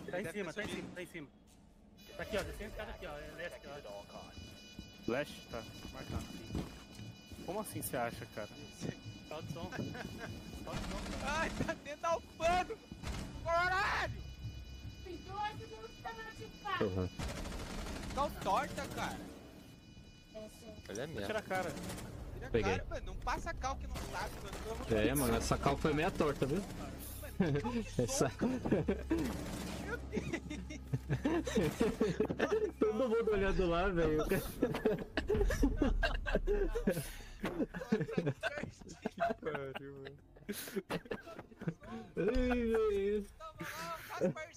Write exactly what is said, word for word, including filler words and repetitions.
Tá em cima, tá em cima, tá em cima. Tá aqui, ó, descendo a escada aqui, ó. É leste, ó. Leste? Tá, marcado. Como assim você acha, cara? Solta o som. Solta o som. Ai, tá dentro da alfândega! Caralho! Uhum. Tá torta, cara. Ele é mesmo. Tira a cara. Tira a Peguei. cara, mano. Não passa cal que não sabe, mano. Pelo amor de É, Deus. mano, essa cal foi meia torta, viu? Essa... Meu Deus! Todo mundo olhando lá, velho. Pariu, mano. Ai, velho. Tava lá, faz parte